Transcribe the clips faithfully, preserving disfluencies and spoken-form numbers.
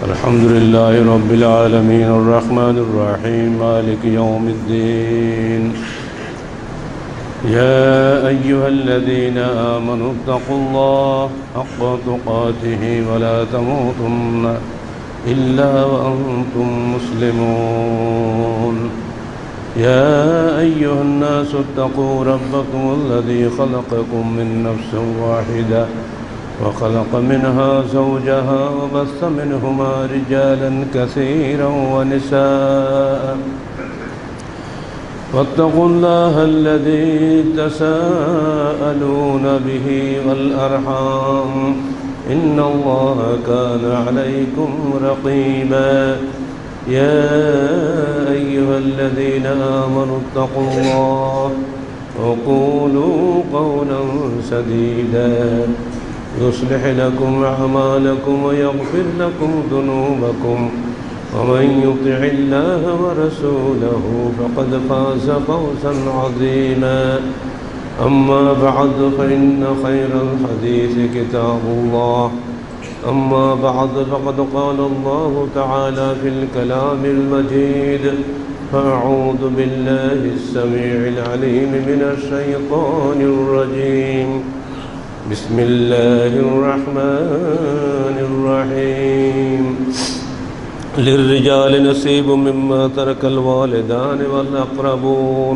الحمد لله رب العالمين الرحمن الرحيم مالك يوم الدين يا أيها الذين آمنوا اتقوا الله حق تقاته ولا تموتن إلا وأنتم مسلمون يا أيها الناس اتقوا ربكم الذي خلقكم من نفس واحدة وخلق منها زوجها وبث منهما رجالا كثيرا ونساء واتقوا الله الذي تساءلون به والأرحام إن الله كان عليكم رقيبا يا أيها الذين آمنوا اتقوا الله وقولوا قولا سديدا يصلح لكم أعمالكم ويغفر لكم ذنوبكم ومن يطع الله ورسوله فقد فاز فوزا عظيما أما بعد فإن خير الحديث كتاب الله أما بعد فقد قال الله تعالى في الكلام المجيد فأعوذ بالله السميع العليم من الشيطان الرجيم بسم الله الرحمن الرحيم للرجال نصيب مما ترك الوالدان والأقربون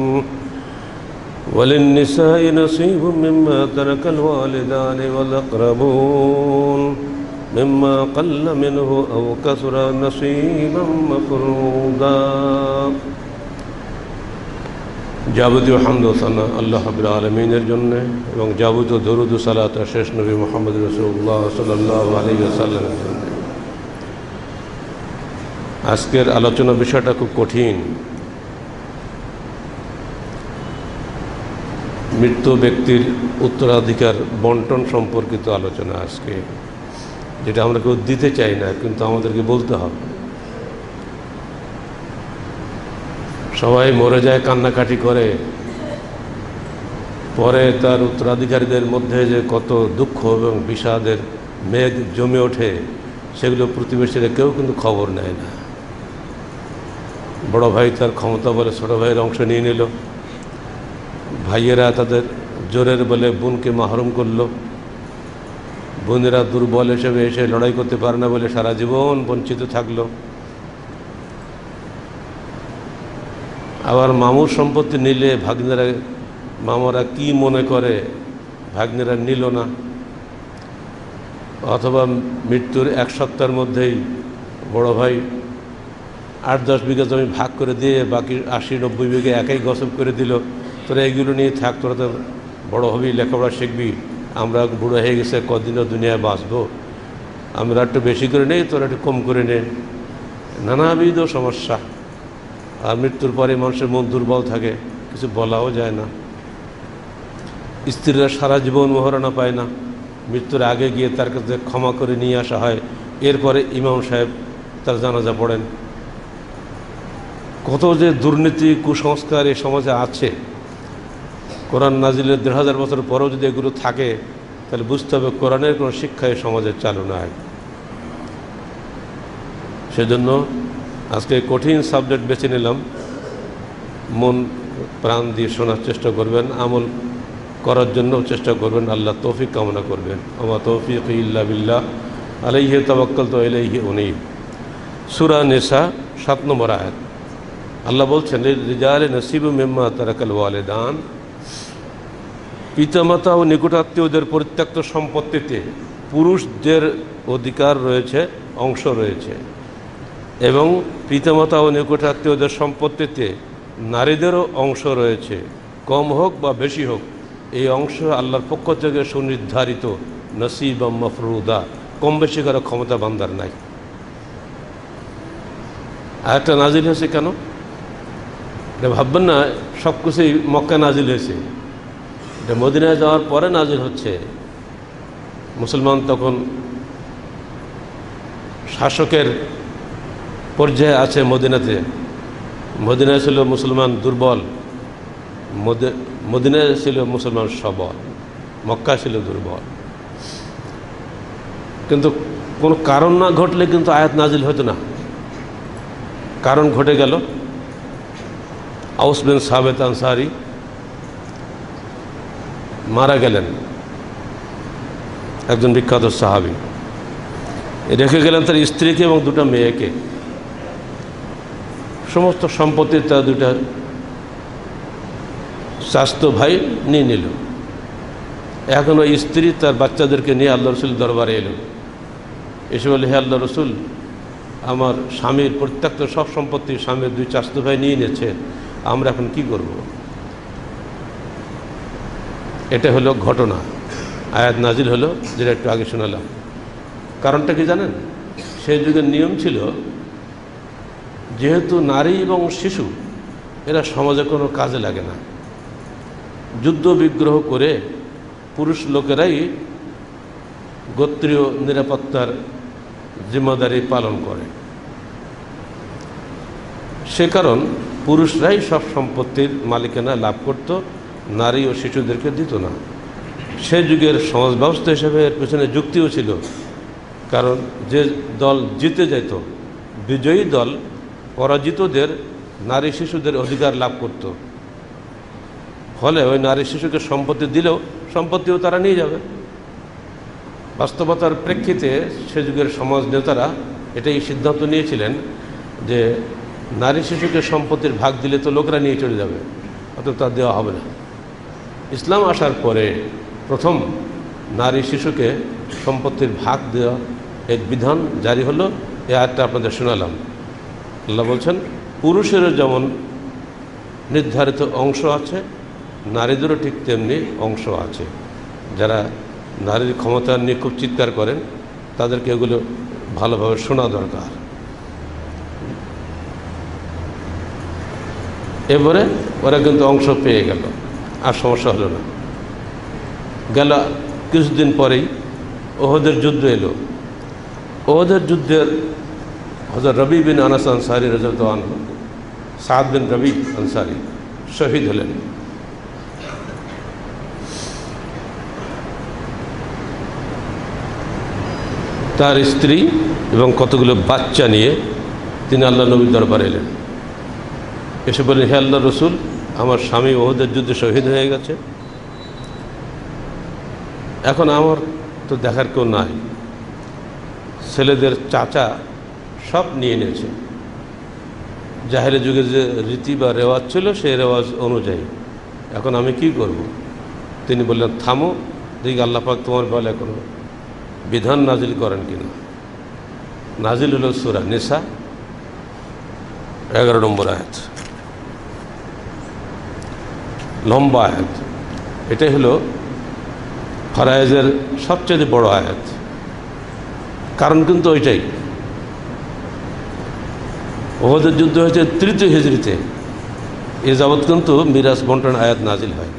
وللنساء نصيب مما ترك الوالدان والأقربون مما قل منه أو كثر نصيبا مفروضا যাবতীয় হামদ ও সানা আল্লাহ রাব্বুল আলামিনের জন্য এবং যাবতীয় দরুদ ও সালাত শেষ নবী মুহাম্মদ রাসূলুল্লাহ সাল্লাল্লাহু আলাইহি ওয়াসাল্লামের জন্য। আজকের আলোচনা বিষয়টা খুব কঠিন। মৃত ব্যক্তির উত্তরাধিকার বন্টন সম্পর্কিত আলোচনা আজকে, যেটা আমরা কেউ দিতে চাই না কিন্তু আমাদেরকে বলতে হবে। সবাই মরে যায়, কান্নাকাটি করে, পরে তার উত্তরাধিকারীদের মধ্যে যে কত দুঃখ এবং বিষাদের মেঘ জমে ওঠে সেগুলো প্রতিবেশীরা কেউ কিন্তু খবর নেয় না। বড় ভাই তার ক্ষমতা বলে ছোট ভাইয়ের অংশ নিয়ে নিল, ভাইয়েরা তাদের জোরের বলে বোনকে মাহরুম করলো, বোনেরা দুর্বল হিসেবে এসে লড়াই করতে পারে না বলে সারা জীবন বঞ্চিত থাকলো। আবার মামুর সম্পত্তি নিলে ভাগ্নেরা মামারা কি মনে করে ভাগ্নেরা নিল না, অথবা মৃত্যুর এক সপ্তাহের মধ্যেই বড় ভাই আট দশ বিঘা জমি ভাগ করে দিয়ে বাকি আশি নব্বই বিঘা একাই গসব করে দিল, তোরা এগুলো নিয়ে থাক, তোরা তো বড় হবি, লেখাপড়া শিখবি, আমরা বুড়ো হয়ে গেছে, কদিনও দুনিয়ায় বাঁচবো, আমরা একটু বেশি করে নেই, তোরা একটু কম করে নে, নানাবিধ সমস্যা। আর মৃত্যুর পরে মানুষের মন দুর্বল থাকে, কিছু বলাও যায় না। স্ত্রীরা সারা জীবন মহারণা পায় না, মৃত্যুর আগে গিয়ে তার কাছে ক্ষমা করে নিয়ে আসা হয়, এরপরে ইমাম সাহেব তার জানাজা পড়েন। কত যে দুর্নীতি কুসংস্কার এই সমাজে আছে, কোরআন নাজিলের দেড় হাজার বছর পরেও যদি এগুলো থাকে তাহলে বুঝতে হবে কোরআনের কোনো শিক্ষা এই সমাজের চালু নাই। সেজন্য আজকে কঠিন সাবজেক্ট বেছে নিলাম, মন প্রাণ দিয়ে শোনার চেষ্টা করবেন, আমল করার জন্য চেষ্টা করবেন, আল্লাহ তৌফিক কামনা করবেন। ওমা তৌফিক ইল্লা বিল্লাহ আলাইহি তাওয়াক্কালতু ওয়া ইলাইহি উনীব। সূরা নিসা সাত নম্বর আয়াত, আল্লাহ বলছেন লিরিজালি নসিবুম মিম্মা তারাকাল ওয়ালিদান, পিতামাতা ও নিকটাত্মীয়দের পরিত্যক্ত সম্পত্তিতে পুরুষদের অধিকার রয়েছে, অংশ রয়েছে, এবং পিতামাতা ও নিকটাত্মীয়দের সম্পত্তিতে নারীদেরও অংশ রয়েছে, কম হোক বা বেশি হোক, এই অংশ আল্লাহর পক্ষ থেকে সুনির্ধারিত, নসিবা মফরুদা, কম বেশি করার ক্ষমতা বান্দার নাই। আরেকটা নাজিল হয়েছে কেন এটা ভাববেন না, সব কিছুই মক্কা নাজিল হয়েছে, এটা মদিনায় যাওয়ার পরে নাজিল হচ্ছে। মুসলমান তখন শাসকের পর্যায়ে আছে মদিনাতে, মদিনায় ছিল মুসলমান দুর্বল, মদিনায় ছিল মুসলমান সবল, মক্কা ছিল দুর্বল। কিন্তু কোনো কারণ না ঘটলে কিন্তু আয়াত নাজিল হতো না। কারণ ঘটে গেল। আউস বিন সাবিত আনসারী মারা গেলেন, একজন বিখ্যাত সাহাবী, রেখে গেলেন তার স্ত্রীকে এবং দুটো মেয়েকে। সমস্ত সম্পত্তি তার দুটা চাচাতো ভাই নিয়ে নিল। এখন ওই স্ত্রী তার বাচ্চাদেরকে নিয়ে আল্লাহ রসুল দরবারে এলো, এসে বলে, হে আল্লাহ রসুল, আমার স্বামীর প্রত্যেকটা সব সম্পত্তি স্বামীর দুই চাচাতো ভাই নিয়ে নিয়েছে, আমরা এখন কি করব? এটা হলো ঘটনা। আয়াত নাজিল হলো, যেটা একটু আগে শোনালাম। কারণটা কি জানেন? সেই যুগের নিয়ম ছিল, যেহেতু নারী এবং শিশু এরা সমাজে কোনো কাজে লাগে না, যুদ্ধ বিগ্রহ করে পুরুষ লোকেরাই গোত্রীয় নিরাপত্তার জিম্মাদারি পালন করে। সে কারণ পুরুষরাই সব সম্পত্তির মালিকানা লাভ করত, নারী ও শিশুদেরকে দিত না। সে যুগের সমাজ ব্যবস্থা হিসেবে এর পেছনে যুক্তিও ছিল, কারণ যে দল জিতে যেত, বিজয়ী দল পরাজিতদের নারী শিশুদের অধিকার লাভ করত। ফলে ওই নারী শিশুকে সম্পত্তি দিলেও সম্পত্তিও তারা নিয়ে যাবে। বাস্তবতার প্রেক্ষিতে সে যুগের সমাজ নেতারা এটাই সিদ্ধান্ত নিয়েছিলেন যে নারী শিশুকে সম্পত্তির ভাগ দিলে তো লোকরা নিয়ে চলে যাবে, অত তা দেওয়া হবে না। ইসলাম আসার পরে প্রথম নারী শিশুকে সম্পত্তির ভাগ দেওয়া এর বিধান জারি হলো। এই আয়াতটা আপনাদের শোনালাম। আল্লাহ বলছেন, পুরুষেরও যেমন নির্ধারিত অংশ আছে, নারীদেরও ঠিক তেমনি অংশ আছে। যারা নারীর ক্ষমতা নিয়ে খুব চিৎকার করেন, তাদেরকে এগুলো ভালোভাবে শোনা দরকার। এবারে ওরা কিন্তু অংশ পেয়ে গেল, আর সমস্যা হলো না। গেল কিছুদিন পরেই ওহদের যুদ্ধ এলো। ওহদের যুদ্ধের হযরত রবি বিন আনাস আনসারী রাদিয়াল্লাহু আনহু, সাদ বিন রবি আনসারী শহীদ হলেন। তার স্ত্রী এবং কতগুলো বাচ্চা নিয়ে তিনি আল্লাহ নবীর দরবারে এলেন। এসে বললেন, হে আল্লাহ রসুল, আমার স্বামী ওহদের যুদ্ধে শহীদ হয়ে গেছে, এখন আমার তো দেখার কেউ নাই, ছেলেদের চাচা সব নিয়ে নিয়েছে। জাহেলি যুগে যে রীতি বা রেওয়াজ ছিল, সেই রেওয়াজ অনুযায়ী এখন আমি কি করব? তিনি বললেন, থামো, দেখি আল্লাহ পাক তোমার বেলায় কোনো বিধান নাজিল করেন কিনা। নাজিল হলো সূরা নিসা এগারো নম্বর আয়াত, লম্বা আয়াত। এটাই হলো ফরায়েজের সবচেয়ে বড় আয়াত। কারণ কিন্তু ওইটাই, ওহদের যুদ্ধ হয়েছে তৃতীয় হিজরিতে, এ যাবৎ কিন্তু মিরাজ বন্টন আয়াত নাজিল হয়।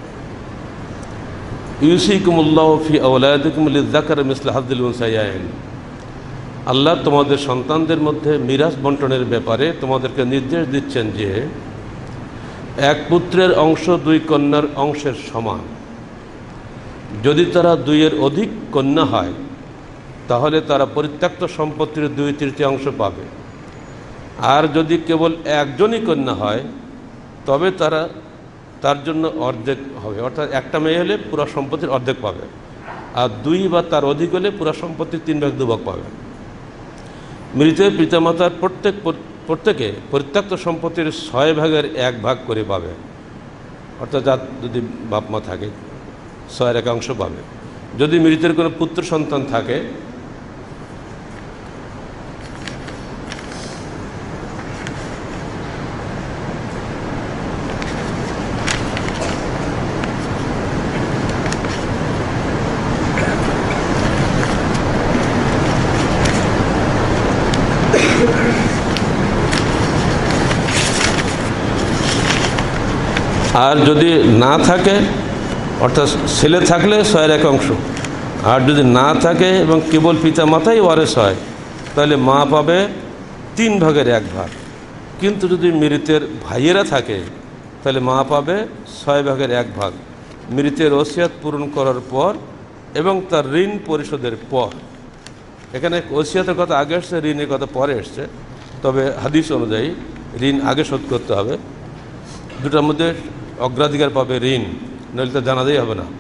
ইউসিকুমুল্লাহু ফি আওলাদিকুম লিয-যাকারি মিসলু হাযযিল উনসায়াইন। আল্লাহ তোমাদের সন্তানদের মধ্যে মিরাজ বন্টনের ব্যাপারে তোমাদেরকে নির্দেশ দিচ্ছেন যে এক পুত্রের অংশ দুই কন্যার অংশের সমান। যদি তারা দুইয়ের অধিক কন্যা হয়, তাহলে তারা পরিত্যক্ত সম্পত্তির দুই তৃতীয়াংশ পাবে। আর যদি কেবল একজনই কন্যা হয়, তবে তারা তার জন্য অর্ধেক হবে, অর্থাৎ একটা মেয়ে হলে পুরো সম্পত্তির অর্ধেক পাবে, আর দুই বা তার অধিক হলে পুরো সম্পত্তির তিন ভাগ দু ভাগ পাবে। মৃতের পিতামাতার প্রত্যেক প্রত্যেকে পরিত্যক্ত সম্পত্তির ছয় ভাগের এক ভাগ করে পাবে, অর্থাৎ যার যদি বাপ মা থাকে ছয়ের একাংশ পাবে। যদি মৃতের কোনো পুত্র সন্তান থাকে, আর যদি না থাকে, অর্থাৎ ছেলে থাকলে ছয়ের এক অংশ, আর যদি না থাকে এবং কেবল পিতা মাতাই ওয়ারেস হয়, তাহলে মা পাবে তিন ভাগের এক ভাগ। কিন্তু যদি মৃতের ভাইয়েরা থাকে, তাহলে মা পাবে ছয় ভাগের এক ভাগ মৃতের ওসিয়ত পূরণ করার পর এবং তার ঋণ পরিশোধের পর। এখানে ওসিয়াতের কথা আগে এসছে, ঋণের কথা পরে এসছে। তবে হাদিস অনুযায়ী ঋণ আগে শোধ করতে হবে। দুটার মধ্যে অগ্রাধিকার পাবে ঋণ, নইলে তা জানাতেই হবে না।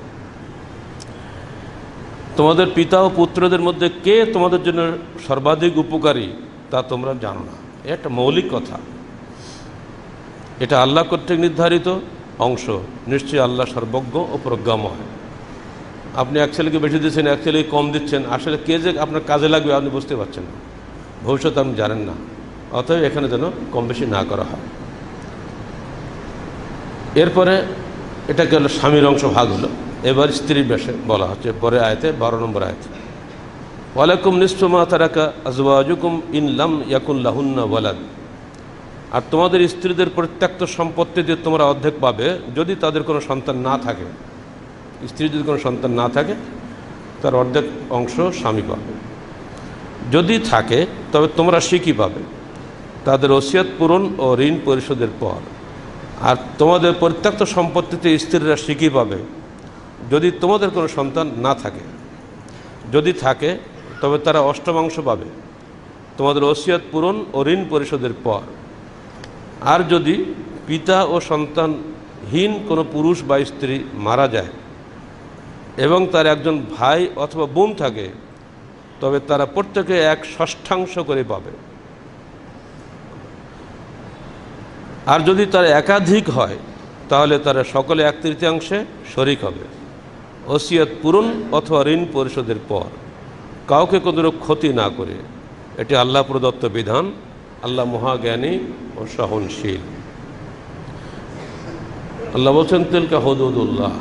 তোমাদের পিতা ও পুত্রদের মধ্যে কে তোমাদের জন্য সর্বাধিক উপকারী তা তোমরা জানো না। এটা মৌলিক কথা, এটা আল্লাহ কর্তৃক নির্ধারিত অংশ। নিশ্চয়ই আল্লাহ সর্বজ্ঞ ও প্রজ্ঞাময়। আপনি এক ছেলেকে বেশি দিচ্ছেন, এক ছেলেকে কম দিচ্ছেন, আসলে কে যে আপনার কাজে লাগবে আপনি বুঝতে পারছেন না, ভবিষ্যৎ আপনি জানেন না। অতএব এখানে যেন কম বেশি না করা হয়। এরপরে এটাকে হলো স্বামীর অংশ ভাগ হলো। এবার স্ত্রীর বেশে বলা হচ্ছে পরে আয়াতে, বারো নম্বর আয়াতে, ওয়ালাকুম নিসফু মা তারাকা আজওয়াজুকুম ইন লাম ইয়াকুন লাহুন্না ওয়ালাদ। আর তোমাদের স্ত্রীদের পরিত্যক্ত সম্পত্তি দিয়ে তোমরা অর্ধেক পাবে যদি তাদের কোনো সন্তান না থাকে। স্ত্রী যদি কোনো সন্তান না থাকে তার অর্ধেক অংশ স্বামী পাবে। যদি থাকে তবে তোমরা শিখি পাবে তাদের ওসিয়ত পূরণ ও ঋণ পরিশোধের পর। আর তোমাদের পরিত্যক্ত সম্পত্তিতে স্ত্রীরা শিখি পাবে যদি তোমাদের কোনো সন্তান না থাকে। যদি থাকে তবে তারা অষ্টমাংশ পাবে তোমাদের ওসিয়ত পূরণ ও ঋণ পরিশোধের পর। আর যদি পিতা ও সন্তানহীন কোনো পুরুষ বা স্ত্রী মারা যায় এবং তার একজন ভাই অথবা বোন থাকে তবে তারা প্রত্যেকে এক ষষ্ঠাংশ করে পাবে। আর যদি তার একাধিক হয় তাহলে তারা সকলে এক তৃতীয়াংশে শরিক হবে ওসিয়ত পূরণ অথবা ঋণ পরিশোধের পর, কাউকে কোনো ক্ষতি না করে। এটি আল্লাহ প্রদত্ত বিধান। আল্লাহ মহাজ্ঞানী ও সহনশীল। আল্লাহ বলছেন তিলকা হুদুদুল্লাহ,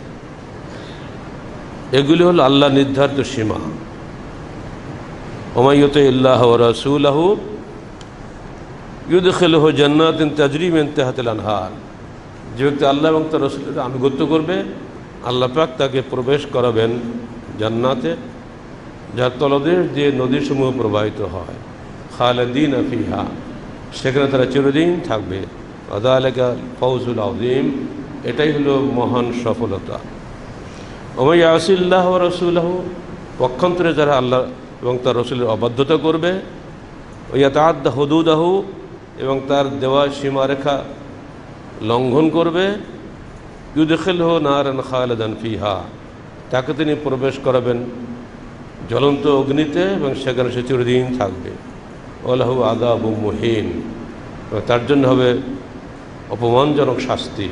এগুলি হল আল্লাহ নির্ধারিত সীমা। ওয়া মান ইউতিইল্লাহ ওয়া রাসূলাহু ইউদখিলহু জান্নাতিন তাজরি মিন তাহতিল আনহার। যে ব্যক্তি আল্লাহ এবং তার রাসূলের আনুগত্য করবে আল্লাহ পাক তাকে প্রবেশ করাবেন জান্নাতে, যার তলদেশ দিয়ে নদীসমূহ প্রবাহিত হয়। খালিদিনা ফিহা, সেখানে তারা চিরদিন থাকবে। ওয়া যালিকা ফাওজুল আযীম, এটাই হলো মহান সফলতা। ওয়া মান ইয়াসিল্লাহ ওয়া রাসূলাহু, পক্ষান্তরে যারা আল্লাহ এবং তার রাসূলের অবাধ্যতা করবে, ওয়া ইয়াতাআদ্দা হুদুদাহু, এবং তার দেওয়া সীমারেখা লঙ্ঘন করবে, ইউদখিলহু নারান খালিদান ফিহা, তাকে তিনি প্রবেশ করাবেন জ্বলন্ত অগ্নিতে এবং সেখানে সে চিরদিন থাকবে। ওয়ালাহু আযাবুম মুহিন, তার জন্য হবে অপমানজনক শাস্তি।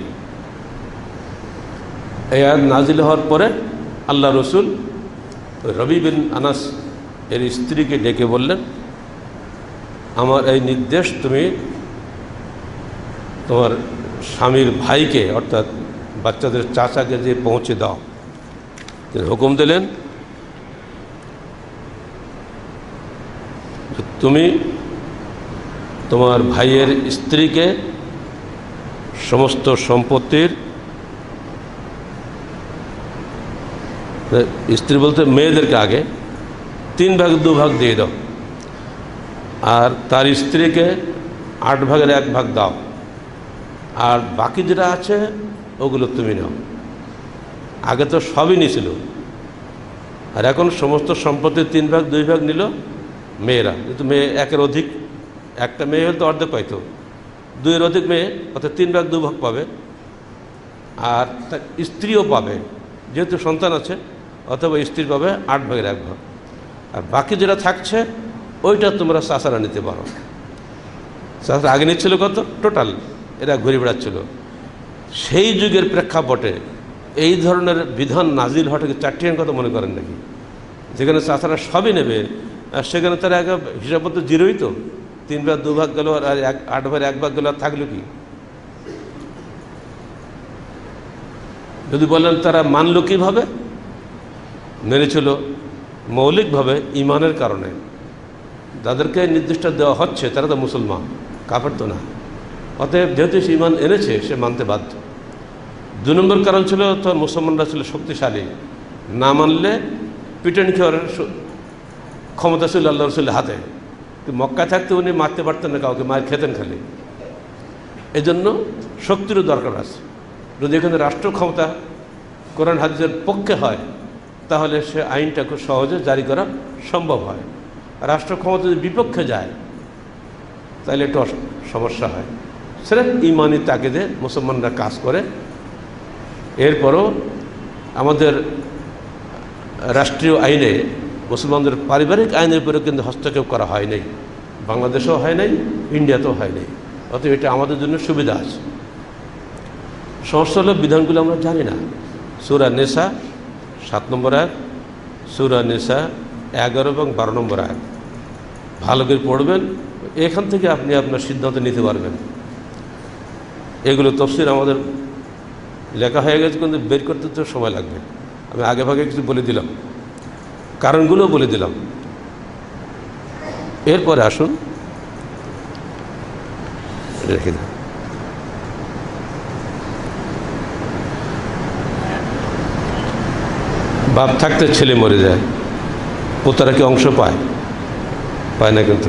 এই আয়াত নাজিল হওয়ার পরে আল্লাহ রসুল রবি বিন আনাস এর স্ত্রীকে ডেকে বললেন, আমার এই নির্দেশ তুমি তোমার স্বামীর ভাইকে অর্থাৎ বাচ্চাদের চাচাকে যে পৌঁছে দাও। তিনি হুকুম দিলেন, তুমি তোমার ভাইয়ের স্ত্রীকে সমস্ত সম্পত্তির, স্ত্রী বলতে মেয়েদেরকে আগে তিন ভাগ দু ভাগ দিয়ে দাও, আর তার স্ত্রীকে আট ভাগের এক ভাগ দাও, আর বাকি যেটা আছে ওগুলো তুমি নাও। আগে তো সবই নিয়েছিল, আর এখন সমস্ত সম্পত্তির তিন ভাগ দুই ভাগ নিল মেয়েরা। কিন্তু মেয়ে একের অধিক, একটা মেয়ে হলে তো অর্ধেক পাইতো, দুইয়ের অধিক মেয়ে অর্থাৎ তিন ভাগ দু ভাগ পাবে, আর তার স্ত্রীও পাবে, যেহেতু সন্তান আছে অথবা স্ত্রী পাবে আট ভাগের এক ভাগ। আর বাকি যেটা থাকছে ওইটা তোমরা চাচারা নিতে পারো। চাচারা আগে নিচ্ছিল কত টোটাল, এরা ঘুরে বেড়াচ্ছিল। সেই যুগের প্রেক্ষাপটে এই ধরনের বিধান নাজিল হওয়াটাকে চারটিয়ান কথা মনে করেন নাকি? যেখানে চাচারা সবই নেবে আর সেখানে তারা এক হিসাব মতো জিরোই, তো তিন ভাগ দু ভাগ গেল আর এক আট ভাগ এক ভাগ গেল, আর থাকলো কি? যদি বলেন তারা মানল কীভাবে? মেনেছিল মৌলিকভাবে ইমানের কারণে। যাদেরকে নির্দিষ্ট দেওয়া হচ্ছে তারা তো মুসলমান, কাফের তো না। অতএব যেহেতু সে ইমান এনেছে সে মানতে বাধ্য। দু নম্বর কারণ ছিল তো মুসলমানরা ছিল শক্তিশালী, না মানলে পিটন খাওয়ার ক্ষমতা ছিল আল্লাহ রসুলের হাতে। মক্কায় থাকতে উনি মারতে পারতেন না কাউকে, মায়ের খেতেন খালি। এজন্য শক্তিরও দরকার আছে। যদি এখানে রাষ্ট্র ক্ষমতা কোরআন হাদিসের পক্ষে হয় তাহলে সে আইনটা খুব সহজে জারি করা সম্ভব হয়। রাষ্ট্র ক্ষমতা যদি বিপক্ষে যায় তাহলে একটু সমস্যা হয়। সেটা ইমানি তাকিদে মুসলমানরা কাজ করে। এরপরও আমাদের রাষ্ট্রীয় আইনে মুসলমানদের পারিবারিক আইনের উপরে কিন্তু হস্তক্ষেপ করা হয় নাই, বাংলাদেশেও হয় নাই, ইন্ডিয়াতেও হয় নাই। অতএব এটা আমাদের জন্য সুবিধা আছে। সমস্যা হলো বিধানগুলো আমরা জানি না। সূরা নিসা সাত নম্বর আয়াত, সূরা নিসা এগারো এবং বারো নম্বর আয়াত ভালো করে পড়বেন, এখান থেকে আপনি আপনার সিদ্ধান্ত নিতে পারবেন। এগুলো তাফসীর আমাদের লেখা হয়ে গেছে, কিন্তু বের করতে তো সময় লাগবে। আমি আগে ভাগে কিছু বলে দিলাম, কারণগুলো বলে দিলাম। এরপরে আসুন রেখে দিন। বাপ থাকতে ছেলে মরে যায়, পোতারা কি অংশ পায়? পায় না। কিন্তু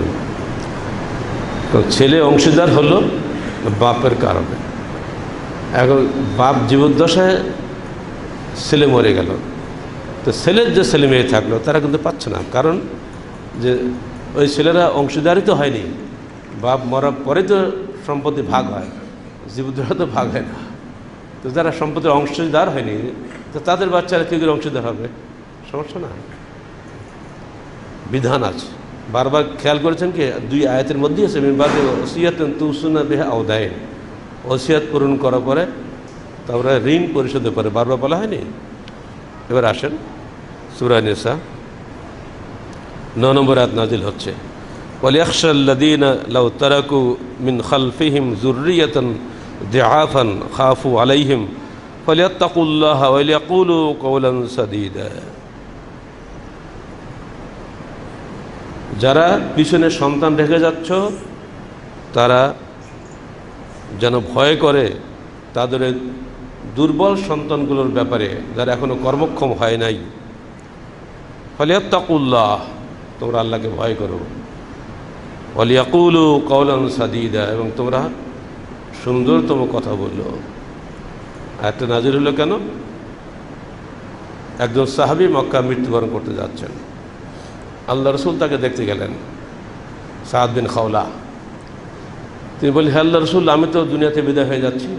ছেলে অংশীদার হলো বাপের কারণে। এখন বাপ জীবদ্দশায় ছেলে মরে গেল, তো ছেলের যে ছেলে মেয়ে থাকলো তারা কিন্তু পাচ্ছে না, কারণ যে ওই ছেলেরা অংশীদারই তো হয়নি। বাপ মরার পরে তো সম্পত্তি ভাগ হয়, জীবদ্দশা তো ভাগ হয় না। তো যারা সম্পত্তির অংশীদার হয়নি, তো তাদের বাচ্চারা কী করে অংশীদার হবে? সমস্যা না, বিধান আছে। বারবার খেয়াল করেছেন কি, দুই আয়াতের মধ্যেই আছে মিনবাদে ওসিয়াত তুসুনা বিহা আও দাইন, ওসিয়াত পূরণ করার পরে তারপরে ঋণ পরিশোধের পরে বারবার বলা হয়নি। এবার আসেন সূরা নিসা নয় নম্বর আয়াত নাজিল হচ্ছে, ওয়ালিয়াখশাল্লাযীনা লাউ তারাকু মিন খালফিহিম যুররিয়াতান দিআফান খাফু আলাইহিম ফালিয়াত্তাকুল্লাহা ওয়া লিয়াকুলু কওলান সাদীদা। যারা পিছনে সন্তান রেখে যাচ্ছ তারা যেন ভয় করে তাদের দুর্বল সন্তানগুলোর ব্যাপারে, যারা এখনো কর্মক্ষম হয় নাই। ফালিয়াত্তাকুল্লাহ, তোমরা আল্লাহকে ভয় করো। ওয়া লিয়াকুলু কওলান সাদীদা, এবং তোমরা সুন্দরতম কথা বললো। আয়াতটা নাজিল হলো কেন? একজন সাহাবী মক্কা মৃত্যুবরণ করতে যাচ্ছেন, আল্লাহ রসুল তাকে দেখতে গেলেন, সাদ বিন খাওলা। তিনি বললেন, হে আল্লাহ রসুল, আমি তো দুনিয়াতে বিদায় হয়ে যাচ্ছি,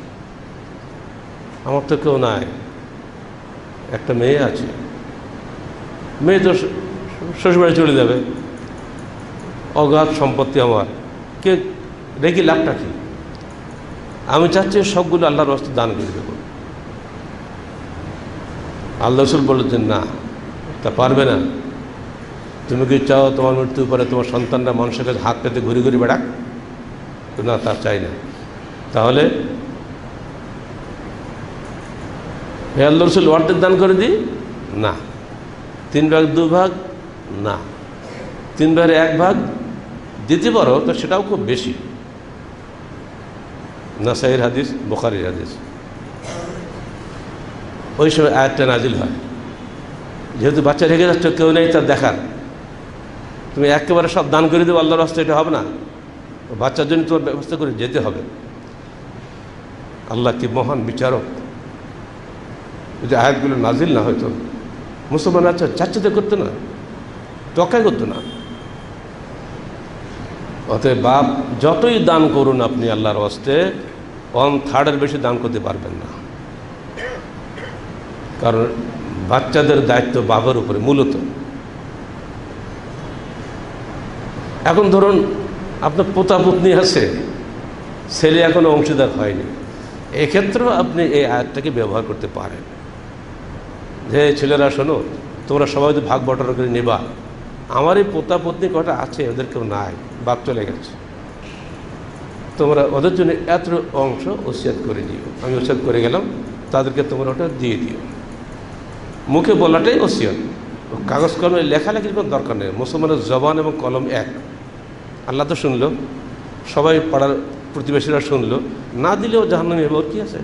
আমার তো কেউ নাই, একটা মেয়ে আছে, মেয়ে তো শ্বশুরবাড়ি চলে যাবে, অগাধ সম্পত্তি আমার, কে রেখে লাভটা কি? আমি চাচ্ছি সবগুলো আল্লাহর রাস্তায় দান করে দেব। আল্লাহ রসুল বললেন, না, তা পারবে না। তুমি কি চাও তোমার মৃত্যুর পরে তোমার সন্তানরা মানুষের কাছে হাত পেতে ঘুরে ঘুরে বেড়াক? না, তা চাই না। তাহলে হে আল্লাহ রসুল, অর্ধেক দান করে দিই? না। তিন ভাগ দু ভাগ? না। তিন ভাগের এক ভাগ দিতে পারো, তো সেটাও খুব বেশি। নাসাইর হাদিস, বুখারীর হাদিস। ওই সময় আয়াতটা নাজিল হয়, যেহেতু বাচ্চা রেখে যাচ্ছ, কেউ নেই তার দেখার, তুমি একেবারে সব দান করে দেবো আল্লাহর রাস্তায়, এটা হবে না। বাচ্চার জন্য তোমার ব্যবস্থা করে যেতে হবে। আল্লাহ কি মহান বিচারক! যদি আয়াতগুলো নাজিল না হয়তো মুসলমান আচ্ছা চাচ্চাতে করতো না, টকাই করতো না। অতএব বাপ যতই দান করুন আপনি আল্লাহর রাস্তে, ওয়ান থার্ডের বেশি দান করতে পারবেন না, কারণ বাচ্চাদের দায়িত্ব বাবার উপরে মূলত। এখন ধরুন আপনার পোতা পুতনি আছে, ছেলে এখনো অংশীদার হয়নি, এক্ষেত্রেও আপনি এই আয়াতটাকে ব্যবহার করতে পারেন যে ছেলেরা শোনো, তোমরা সবাই তো ভাগ বটরা করে নেবা, আমার এই পোতা পত্নী কটা আছে, ওদের কেউ নাই, বাপ চলে গেছে, তোমরা ওদের জন্য এত অংশ ওসিয়ত করে দিও, আমি ওসিয়ত করে গেলাম, তাদেরকে তোমরা ওটা দিয়ে দিও। মুখে বলাটাই ওসিয়ত, কাগজ কলমে লেখালেখির কোনো দরকার নেই। মুসলমানের জবান এবং কলম এক। আল্লাহ তো শুনলো, সবাই পাড়ার প্রতিবেশীরা শুনলো, না দিলেও জাহান্নামী হবে, ওর কী আছে?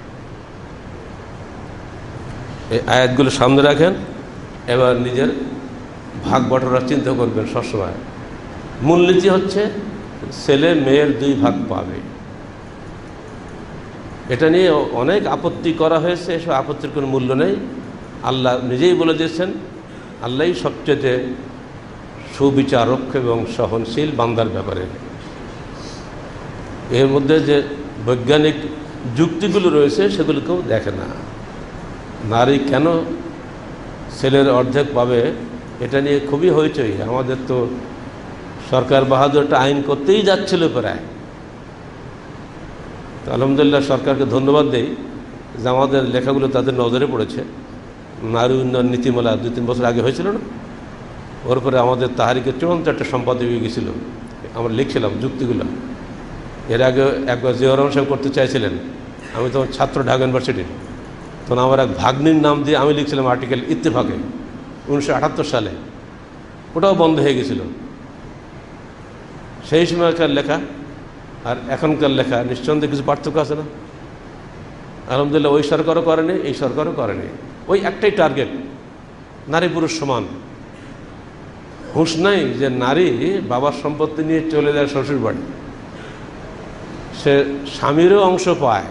এই আয়াতগুলো সামনে রাখেন, এবার নিজের ভাগ বটরা চিন্তা করবেন সবসময়। মূলনীতি হচ্ছে ছেলে মেয়ের দুই ভাগ পাবে। এটা নিয়ে অনেক আপত্তি করা হয়েছে, এসব আপত্তির কোনো মূল্য নেই। আল্লাহ নিজেই বলে দিয়েছেন আল্লাহই সবচেয়ে সুবিচারক এবং সহনশীল বান্দার ব্যাপারে। এর মধ্যে যে বৈজ্ঞানিক যুক্তিগুলো রয়েছে সেগুলো কেউ দেখে না। নারী কেন ছেলের অর্ধেক পাবে এটা নিয়ে খুবই হইচই। আমাদের তো সরকার বাহাদুর একটা আইন করতেই যাচ্ছিল প্রায়। তো আলহামদুলিল্লাহ সরকারকে ধন্যবাদ দেই যে আমাদের লেখাগুলো তাদের নজরে পড়েছে। নারী উন্নয়ন নীতিমালা দুই তিন বছর আগে হয়েছিল না, ওর পরে আমাদের তাহারিকের চূড়ান্ত একটা সম্পাদক গেছিলো, আমরা লিখছিলাম যুক্তিগুলো। এর আগে একবার জিয়াউর রহমান সাহেব করতে চাইছিলেন, আমি তখন ছাত্র ঢাকা ইউনিভার্সিটির, তখন আমার এক ভাগ্নির নাম দিয়ে আমি লিখছিলাম আর্টিকেল ইত্তেফাকে উনিশশো আটাত্তর সালে, ওটাও বন্ধ হয়ে গেছিল। সেই সময়কার লেখা আর এখনকার লেখা নিঃসন্দেহে কিছু পার্থক্য আছে না? আলহামদুলিল্লাহ ওই সরকারও করেনি, এই সরকারও করেনি। ওই একটাই টার্গেট, নারী পুরুষ সমান। হুঁশ নাই যে নারী বাবার সম্পত্তি নিয়ে চলে যায় শ্বশুর বাড়ি, সে স্বামীরও অংশ পায়,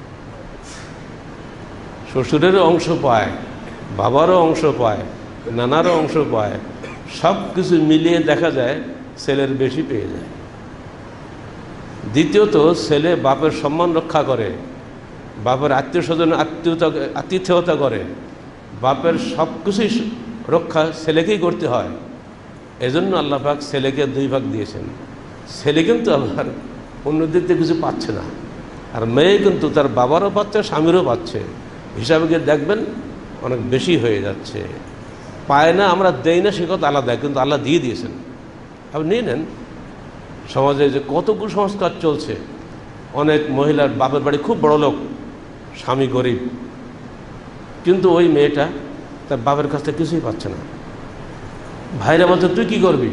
শ্বশুরেরও অংশ পায়, বাবারও অংশ পায়, নানারও অংশ পায়। সব কিছু মিলিয়ে দেখা যায় ছেলের বেশি পেয়ে যায়। দ্বিতীয়ত ছেলে বাপের সম্মান রক্ষা করে, বাপের আত্মীয় স্বজন আত্মীয়তা আতিথেয়তা করে, বাপের সব কিছুই রক্ষা ছেলেকেই করতে হয়। এজন্য আল্লাহ পাক ছেলেকে দুই ভাগ দিয়েছেন। ছেলে কিন্তু আবার অন্য দিক থেকে কিছু পাচ্ছে না, আর মেয়ে কিন্তু তার বাবারও পাচ্ছে, স্বামীরও পাচ্ছে। হিসাবে গিয়ে দেখবেন অনেক বেশি হয়ে যাচ্ছে। পায় না, আমরা দেই না, সে কথা আলাদা, কিন্তু আল্লাহ দিয়ে দিয়েছেন। আপনি নিয়ে নেন সমাজে যে কত কুসংস্কার চলছে। অনেক মহিলার বাপের বাড়ি খুব বড় লোক, স্বামী গরিব, কিন্তু ওই মেয়েটা তার বাপের কাছ থেকে কিছুই পাচ্ছে না। ভাইরা বলছে তুই কী করবি?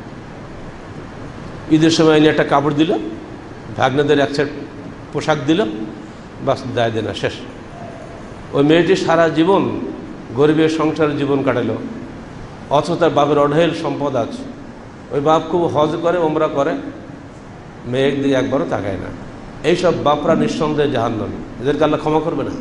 ঈদের সময় এনে একটা কাপড় দিল, ভাগ্নেদের এক সেট পোশাক দিল, বাস দায় দেনা শেষ। ওই মেয়েটি সারা জীবন গরিবের সংসারের জীবন কাটালো, অথচ তার বাপের অঢেল সম্পদ আছে। ওই বাপ খুব হজ করে, ওমরা করে, মেয়ের দিকে একবারও তাকায় না। এইসব বাপরা নিঃসন্দেহে জাহান্নামী, এদেরকে আল্লাহ ক্ষমা করবে না।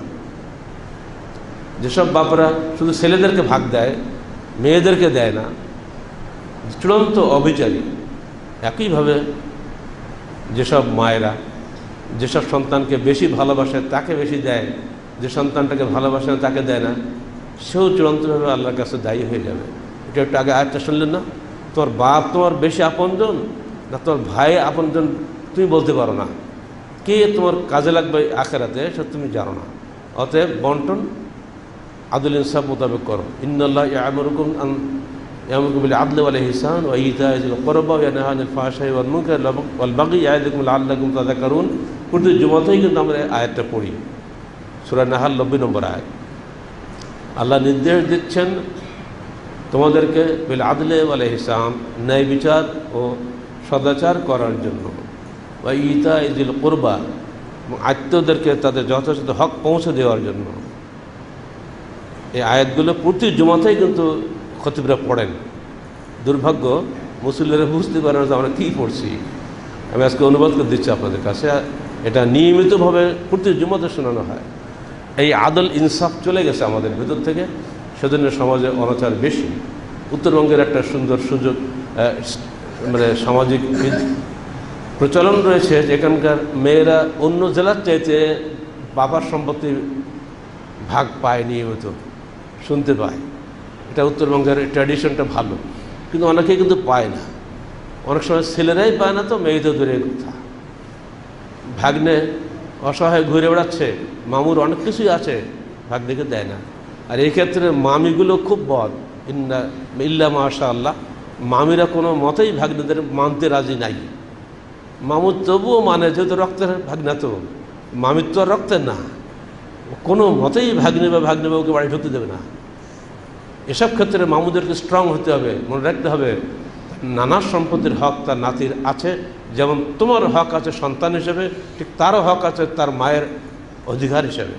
যেসব বাপরা শুধু ছেলেদেরকে ভাগ দেয়, মেয়েদেরকে দেয় না, চূড়ান্ত অবিচারী। একইভাবে যেসব মায়েরা যেসব সন্তানকে বেশি ভালোবাসে তাকে বেশি দেয়, যে সন্তানটাকে ভালোবাসে না তাকে দেয় না, সেও চূড়ান্তভাবে আল্লাহর কাছে দায়ী হয়ে যাবে। এটা একটু আগে আয়াতটা শুনলেন না? তোমার বাপ তোমার বেশি আপনজন না তোমার ভাই আপনজন তুমি বলতে পারো না। কে তোমার কাজে লাগবে আখেরাতে সে তুমি জানো না। অতএব বন্টন আদল ইনসাফ মোতাবেক করো। ইন্নাল্লাহ ইয়ামুরুকুম আন ইয়ামুরুকুম বিল আদলি ওয়াল ইহসান ওয়া ইতা'i যিল কুরবা ওয়া ইয়ানহা আনিল ফাহশাই ওয়াল মুনকার ওয়াল বাগই ইয়া'iদুকুম লাআল্লাকুম তাযাক্কারুন। প্রতি জুমাতেই কিন্তু আমরা আয়াতটা পড়ি, সূরা নাহাল নব্বই নম্বর আয়াত। আল্লাহ নির্দেশ দিচ্ছেন তোমাদেরকে বিল আদলি ওয়াল ইহসান, ন্যায় বিচার ও সদাচার করার জন্য, ওয়া ইতা'i যিল কুরবা, আত্মীয়দেরকে তাদের যথাযথ হক পৌঁছে দেওয়ার জন্য। এই আয়াতগুলো প্রতি জুমাতেই কিন্তু খতিবরা পড়েন। দুর্ভাগ্য মুসল্লিরা বুঝতে পারে না যে আমরা কী পড়ছি। আমি আজকে অনুবাদ করে দিচ্ছি আপনাদের কাছে। এটা নিয়মিতভাবে প্রতি জুমাতে শোনানো হয়। এই আদল ইনসাফ চলে গেছে আমাদের ভেতর থেকে, সেজন্য সমাজে অনাচার বেশি। উত্তরবঙ্গের একটা সুন্দর সুযোগ মানে সামাজিক প্রচলন রয়েছে, যেখানকার মেয়েরা অন্য জেলার চাইতে বাবার সম্পত্তি ভাগ পায়, নিয়মিত শুনতে পায়। এটা উত্তরবঙ্গের ট্র্যাডিশনটা ভালো, কিন্তু অনেকেই কিন্তু পায় না। অনেক সময় ছেলেরাই পায় না, তো মেয়েদের দূরের কথা। ভাগ্নে অসহায় ঘুরে বেড়াচ্ছে, মামুর অনেক কিছুই আছে, ভাগ্নেকে দেয় না। আর এই ক্ষেত্রে মামিগুলো খুব বদ, ইন্না ইল্লা মাশা আল্লাহ, মামিরা কোনো মতেই ভাগ্নেদের মানতে রাজি নাই। মামুর তবুও মানে, যেহেতু রক্তের ভাগ্না, তো মামির তো আর রক্তের না, কোনো মতেই ভাগ্নে বা ভাগ্নে বাবুকে বাড়ি ঢুকতে দেবে না। এসব ক্ষেত্রে মামুদেরকে স্ট্রং হতে হবে, মনে রাখতে হবে নানা সম্পত্তির হক তার নাতির আছে। যেমন তোমার হক আছে সন্তান হিসেবে, ঠিক তারও হক আছে তার মায়ের অধিকার হিসেবে।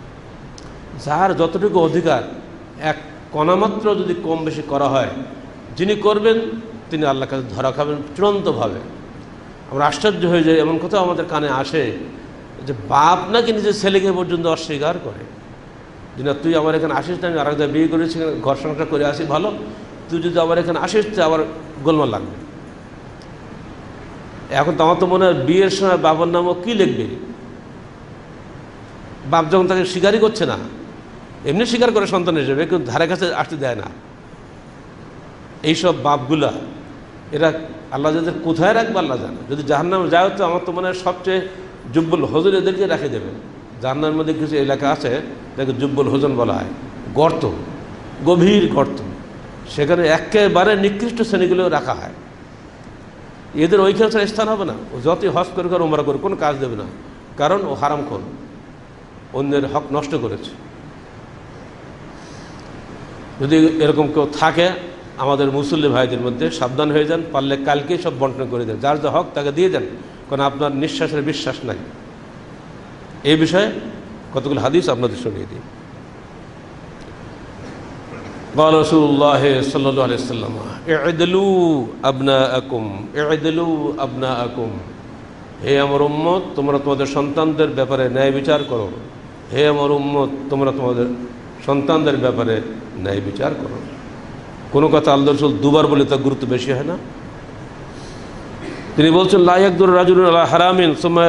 যার যতটুকু অধিকার, এক কণামাত্র যদি কম বেশি করা হয়, যিনি করবেন তিনি আল্লাহর কাছে ধরা খাবেন চূড়ান্তভাবে। আমরা আশ্চর্য হয়ে যাই, এমন কথা আমাদের কানে আসে যে বাপ নাকি নিজের ছেলেকে পর্যন্ত অস্বীকার করে। যে না তুই আমার এখানে আসিস না, আমি আর একটা বিয়ে করেছি, ঘর সংসার করে আসি ভালো, তুই যদি আমার এখানে আসিস তো আবার গোলমাল লাগবে। এখন তো আমার তো মনে হয় বিয়ের সময় বাবার নামও কী লিখবে, বাপ যখন তাকে স্বীকারই করছে না, এমনি স্বীকার করে সন্তান হিসেবে, কেউ ধারে কাছে আসতে দেয় না। এইসব বাপগুলা এরা আল্লাহ যাদের কোথায় রাখবে আল্লাহ জানে। যদি জাহান্নামে যায় তো আমার তো মনে হয় সবচেয়ে জুব্বুল হজুর এদেরকে রেখে দেবে। জাহান্নামের মধ্যে কিছু এলাকা আছে যাকে জুব্বুল হোজন বলা হয়, গর্ত, গভীর গর্ত, সেখানে একেবারে নিকৃষ্ট শ্রেণীগুলো রাখা হয়। এদের ওইখানে ছাড়া স্থান হবে না। ও যতই হজ করে করে ওমরা করে কোনো কাজ দেবে না, কারণ ও হারামখোর, অন্যের হক নষ্ট করেছে। যদি এরকম কেউ থাকে আমাদের মুসল্লি ভাইদের মধ্যে, সাবধান হয়ে যান, পারলে কালকেই সব বন্টন করে দেন, যার যা হক তাকে দিয়ে দেন, কারণ আপনার নিঃশ্বাসের বিশ্বাস নাই। এই বিষয়ে কতগুলো হাদিস আপনাদের শুনিয়ে দিই। قال رسول الله صلى الله عليه وسلم اعدلوا ابناءكم اعدلوا ابناءكم, হে আমার উম্মত তোমরা তোমাদের সন্তানদের ব্যাপারে ন্যায় বিচার করো। হে আমার উম্মত তোমরা তোমাদের সন্তানদের ব্যাপারে ন্যায় বিচার করো। কোনো কথা আল্লাহ রাসূল দুবার বলে তার গুরুত্ব বেশি হয় না। তিনি বলছেন লা ইয়াকদুর রাজুলুন আলা হারামিন সুম্মা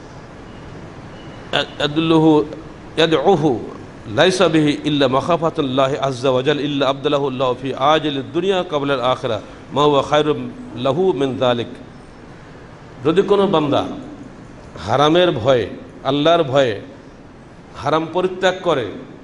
ইয়াদুল্লুহু ইয়াদউহু লাইসা বিহি ইল্লা মাখাফাতুল্লাহি আযজা ওয়া জাল ইল্লা আবদালাহু আল্লাহু ফি আজিলিদ দুনিয়া ক্বাবলা আল আখিরা মা হুয়া খায়রুম লাহু মিন যালিক। যদি কোনো বান্দা হারামের ভয়ে, আল্লাহর ভয়ে হারাম পরিত্যাগ করে,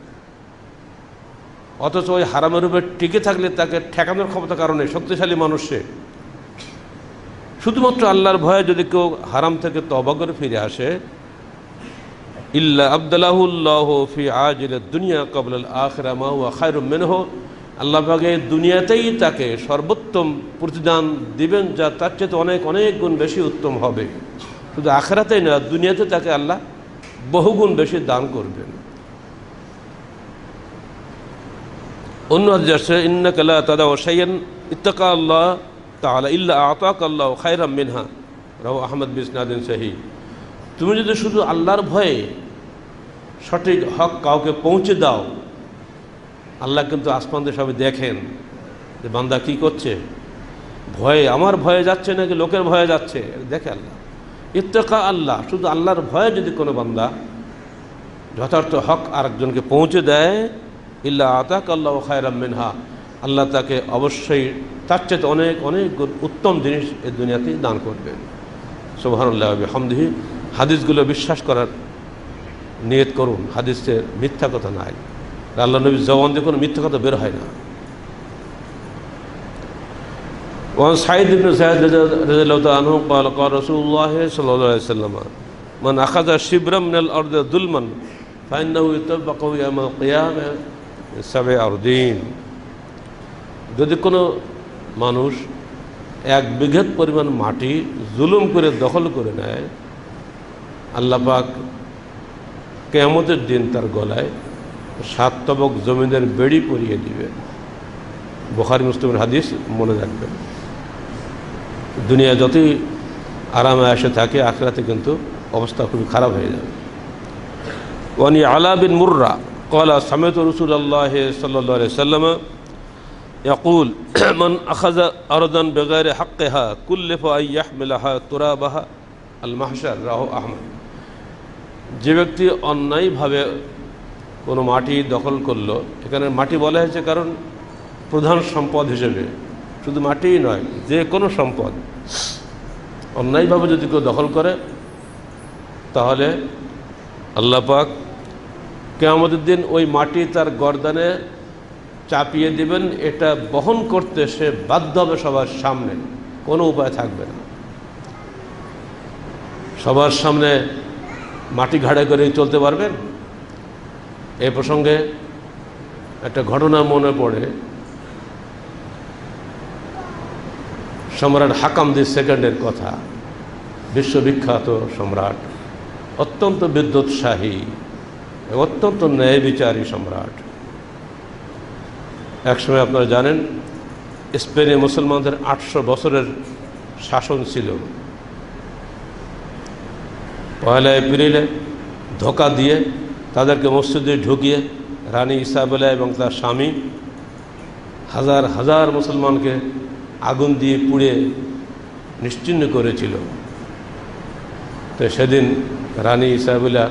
অথচ ওই হারামের উপরে টিকে থাকলে তাকে ঠেকানোর ক্ষমতা কারণে শক্তিশালী মানুষে, শুধুমাত্র আল্লাহর ভয়ে যদি কেউ হারাম থেকে তওবা করে ফিরে আসে, ইল্লা আবদালাহুল্লাহু ফি আজিলিদ দুনিয়া ক্বাবলা আল আখিরা মা হুয়া খায়রুম মিনহু, আল্লাহ পাক এই দুনিয়াতেই তাকে সর্বোত্তম প্রতিদান দিবেন, যা তার চেয়ে অনেক অনেক গুণ বেশি উত্তম হবে। শুধু আখিরাতেই না, দুনিয়াতে তাকে আল্লাহ বহুগুণ বেশি দান করবেন। অন্য হাদিস আছে ইন্নাকা লা তাদাউ শাইআন ইত্তাকা আল্লাহ তাআলা ইল্লা আতাকা আল্লাহু খায়রাম মিনহা, রাওয়াহু আহমদ বিসনাদিন সহিহ। তুমি যদি শুধু আল্লাহর ভয়ে সঠিক হক কাউকে পৌঁছে দাও, আল্লাহ কিন্তু আসমান দিয়ে সবাই দেখেন যে বান্দা কী করছে, ভয়ে, আমার ভয়ে যাচ্ছে নাকি লোকের ভয়ে যাচ্ছে, দেখে আল্লাহ। ইত্তাকা আল্লাহ, শুধু আল্লাহর ভয়ে যদি কোনো বান্দা যথার্থ হক আরেকজনকে পৌঁছে দেয়, ইল্লা আতাকা আল্লাহু খায়রাম মিনহা, আল্লাহ তাকে অবশ্যই তার চেয়ে অনেক অনেক উত্তম জিনিস এই দুনিয়াতে দান করবেন। সুবহানাল্লাহ ওয়া বিহামদিহি। হাদিসগুলো বিশ্বাস করার নিয়ত করুন, হাদিসের মিথ্যা কথা নাই, আল্লাহ নবীর জবান দিয়ে কোনো মিথ্যা কথা বের হয় না। ওয়ান সাঈদ ইবনে যায়েদ রাদিয়াল্লাহু তাআলা আনহু قال قال رسول الله صلى الله عليه وسلم من أخذ شبرا من الأرض ظلما فإنه يطبق يوم القيامة سبع أرضين। যদি কোনো মানুষ এক বিঘত পরিমাণ মাটি জুলুম করে দখল করে নেয়, আল্লাহ পাক কিয়ামতের দিন তার গলায় সাত তবক জমিনের বেড়ি পরিয়ে দিবে। বুখারী মুসলিমের হাদিস, মনে রাখবেন। দুনিয়া যতই আরামে আসে থাকে, আখিরাতে কিন্তু অবস্থা খুবই খারাপ হয়ে যাবে। ওয়ানি আলা বিন মুররা قال سمعت رسول الله صلى الله عليه وسلم يقول من أخذ أرضا بغير حقها كلف أن يحملها ترابها المحشر রাহু আহমদ। যে ব্যক্তি অন্যায়ভাবে কোনো মাটি দখল করলো, এখানে মাটি বলা হয়েছে কারণ প্রধান সম্পদ হিসেবে, শুধু মাটিই নয়, যে কোনো সম্পদ অন্যায়ভাবে যদি কেউ দখল করে, তাহলে আল্লাহ পাক কিয়ামতের দিন ওই মাটি তার গর্দানে চাপিয়ে দিবেন। এটা বহন করতে সে বাধ্য হবে সবার সামনে, কোনো উপায় থাকবে না। সবার সামনে মাটি ঘাড়ে করেই চলতে পারবেন। এই প্রসঙ্গে একটা ঘটনা মনে পড়ে। সম্রাট হাকাম দি সেকেন্ডের কথা, বিশ্ববিখ্যাত সম্রাট, অত্যন্ত বিদ্যুৎসাহী, অত্যন্ত ন্যায় বিচারী সম্রাট। একসময় আপনারা জানেন স্পেনে মুসলমানদের আটশো বছরের শাসন ছিল। পয়লা এপ্রিলে ধোঁকা দিয়ে তাদেরকে মসজিদে ঢুকিয়ে রানী ইসাবেলা এবং তার স্বামী হাজার হাজার মুসলমানকে আগুন দিয়ে পুড়ে নিশ্চিহ্ন করেছিল। তো সেদিন রানী ইসাবেলা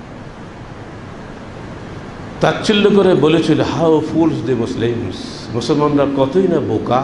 তাচ্ছিল্য করে বলেছিল, হাউ ফুলস দি মুসলিমস, মুসলমানরা কতই না বোকা।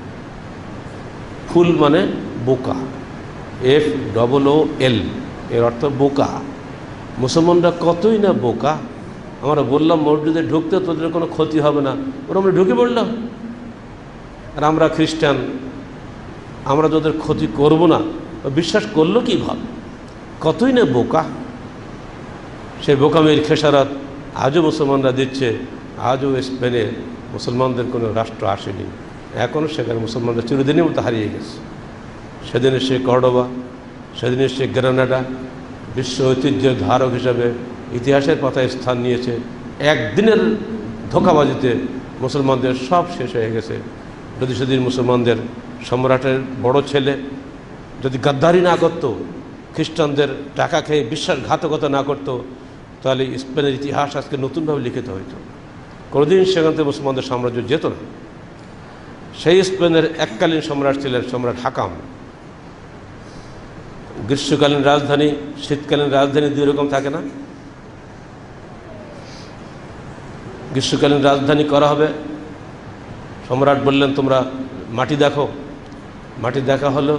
ফুল মানে বোকা, এফ ডবল ও এল, এর অর্থ বোকা। মুসলমানরা কতই না বোকা। আমরা বললাম মসজিদে ঢুকতে তোদের কোনো ক্ষতি হবে না, ওরা আমরা ঢুকে পড়লাম। আর আমরা খ্রিস্টান, আমরা যাদের ক্ষতি করব না, বিশ্বাস করলো কীভাবে? কতই না বোকা। সেই বোকামির খেসারত আজও মুসলমানরা দিচ্ছে। আজও স্পেনে মুসলমানদের কোনো রাষ্ট্র আসেনি, এখনও সেখানে মুসলমানরা চিরদিনের মতো হারিয়ে গেছে। সেদিন সে কর্ডোবা, সেদিন সে গ্রেনাডা বিশ্ব ঐতিহ্যের ধারক হিসাবে ইতিহাসের পাতায় স্থান নিয়েছে। একদিনের ধোঁকাবাজিতে মুসলমানদের সব শেষ হয়ে গেছে। যদি সেদিন মুসলমানদের সম্রাটের বড় ছেলে যদি গাদ্দারি না করত, খ্রিস্টানদের টাকা খেয়ে বিশ্বাসঘাতকতা না করত, তাহলে স্পেনের ইতিহাস আজকে নতুনভাবে লিখিত হইত। কোনোদিন সেখান থেকে মুসলমানদের সাম্রাজ্য যেত না। সেই স্পেনের এককালীন সম্রাট ছিলেন সম্রাট হাকাম। গ্রীষ্মকালীন রাজধানী, শীতকালীন রাজধানী দুই রকম থাকে না? গ্রীষ্মকালীন রাজধানী করা হবে, সম্রাট বললেন তোমরা মাটি দেখো। মাটি দেখা হলো,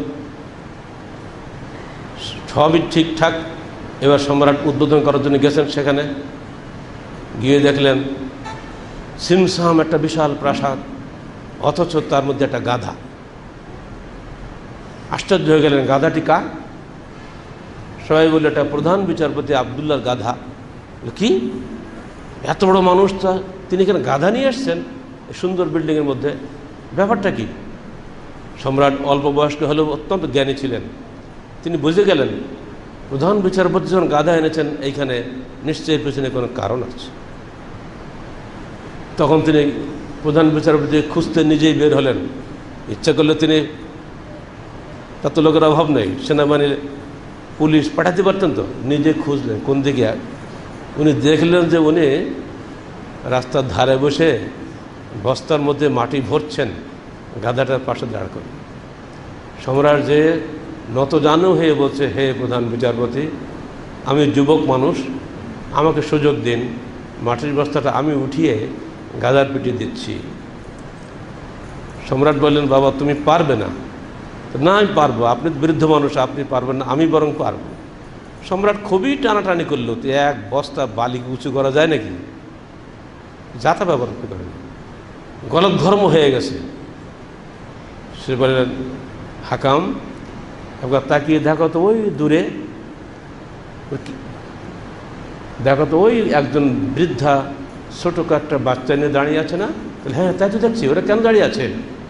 সবই ঠিকঠাক। এবার সম্রাট উদ্বোধন করার জন্য গেছেন, সেখানে গিয়ে দেখলেন সিমসাম একটা বিশাল প্রাসাদ, অথচ তার মধ্যে একটা গাধা। আশ্চর্য হয়ে গেলেন, গাধাটি কার? সবাই বলল এটা প্রধান বিচারপতি আবদুল্লাহর গাধা। কি এত বড় মানুষ, তা তিনি এখানে গাধা নিয়ে এসছেন সুন্দর বিল্ডিংয়ের মধ্যে, ব্যাপারটা কি? সম্রাট অল্প বয়স্ক হলেও অত্যন্ত জ্ঞানী ছিলেন। তিনি বুঝে গেলেন প্রধান বিচারপতি যখন গাধা এনেছেন এইখানে নিশ্চয়ই পেছনে কোনো কারণ আছে। তখন তিনি প্রধান বিচারপতি খুঁজতে নিজেই বের হলেন। ইচ্ছা করলে তিনি, তার তো লোকের অভাব নেই, সেনাবাহিনীর পুলিশ পাঠাতে পারতেন, তো নিজে খুঁজলেন কোন দিকে। উনি দেখলেন যে উনি রাস্তার ধারে বসে বস্তার মধ্যে মাটি ভরছেন, গাধাটার পাশে দাঁড় করে। সম্রাট যে নত জানু হয়ে বলছে, হে প্রধান বিচারপতি, আমি যুবক মানুষ, আমাকে সুযোগ দিন, মাটির বস্তাটা আমি উঠিয়ে গাধার পিঠে দিচ্ছি। সম্রাট বললেন, বাবা তুমি পারবে না। না আমি পারবো, আপনি বৃদ্ধ মানুষ, আপনি পারবেন না, আমি বরং পারবো। সম্রাট খুবই টানাটানি করলো, তো এক বস্তা বালি উঁচু করা যায় নাকি? যাতা ব্যবহার করেন, গলদঘর্ম হয়ে গেছে। সে বললেন, হাকাম একবার তাকিয়ে দেখো তো ওই দূরে, দেখো তো ওই একজন বৃদ্ধা ছোটো একটা বাচ্চা নিয়ে দাঁড়িয়ে আছে না? হ্যাঁ তাই তো দেখছি, ওরা কেন দাঁড়িয়ে আছে?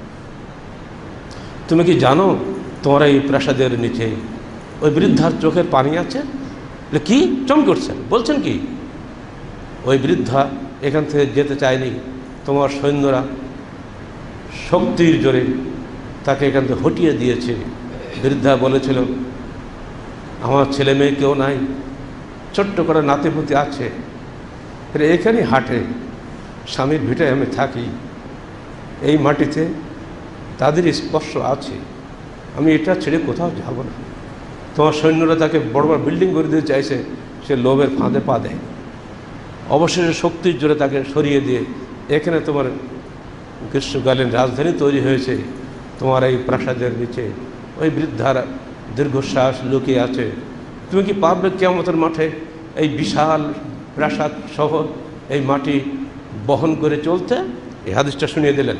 তুমি কি জানো তোমার এই প্রাসাদের নিচে ওই বৃদ্ধার চোখের পানি আছে? কি চমক করছেন, বলছেন কি? ওই বৃদ্ধা এখান থেকে যেতে চায়নি, তোমার সৈন্যরা শক্তির জোরে তাকে এখান থেকে হটিয়ে দিয়েছে। বৃদ্ধা বলেছিল, আমার ছেলে মেয়ে কেউ নাই, ছোট্ট করে নাতিপুতি আছে, এখানেই হাটে স্বামীর ভিটায় আমি থাকি, এই মাটিতে তাদের স্পর্শ আছে, আমি এটা ছেড়ে কোথাও যাব না। তোমার সৈন্যরা তাকে বড় বড় বিল্ডিং করে দিতে চাইছে, সে লোভের ফাঁদে পা দেয়। অবশেষে শক্তির জোরে তাকে সরিয়ে দিয়ে এখানে তোমার গ্রীষ্মকালীন রাজধানী তৈরি হয়েছে, তোমার এই প্রাসাদের নিচে ওই বৃদ্ধার দীর্ঘশ্বাস লুকিয়ে আছে। তুমি কি পারবে কিয়ামতের মাঠে এই বিশাল প্রাসাদ শহর এই মাটি বহন করে চলতে? এই হাদিসটা শুনিয়ে দিলেন।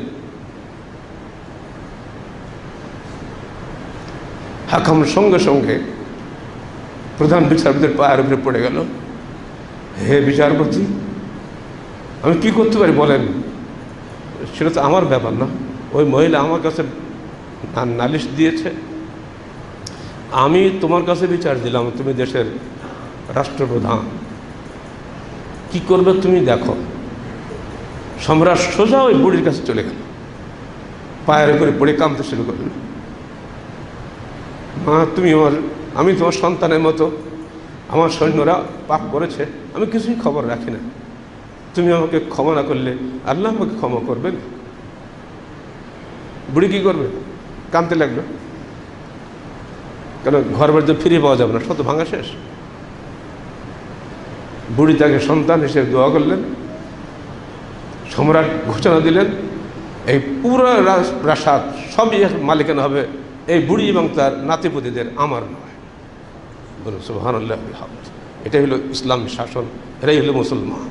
হাকাম সঙ্গে সঙ্গে প্রধান বিচারপতির পায়ের উপরে পড়ে গেল, হে বিচারপতি আমি কি করতে পারি বলেন? সেটা তো আমার ব্যাপার না, ওই মহিলা আমার কাছে নালিশ দিয়েছে, আমি তোমার কাছে বিচার দিলাম, তুমি দেশের রাষ্ট্রপ্রধান, কি করবে তুমি দেখো। সম্রাট সোজা ওই বুড়ির কাছে চলে গেল, পায়ের উপরে পড়ে কাঁদতে শুরু করল, মা তুমি আমার, আমি তোমার সন্তানের মতো, আমার সৈন্যরা পাপ করেছে, আমি কিছুই খবর রাখি না, তুমি আমাকে ক্ষমা না করলে আল্লাহ আমাকে ক্ষমা করবেন। বুড়ি কী করবে? কাঁদতে লাগলো, কেন ঘর বাড়িতে ফিরে পাওয়া যাবে না, শত ভাঙা শেষ। বুড়ি তাকে সন্তান হিসেবে দোয়া করলেন, সম্রাট ঘোষণা দিলেন এই পুরো প্রাসাদ সবই মালিকানা হবে এই বুড়ি এবং তার নাতিপুতিদের, আমার নয়। বলুন সুবহানাল্লাহ। এটাই হলো ইসলাম শাসন, এটাই হলো মুসলমান।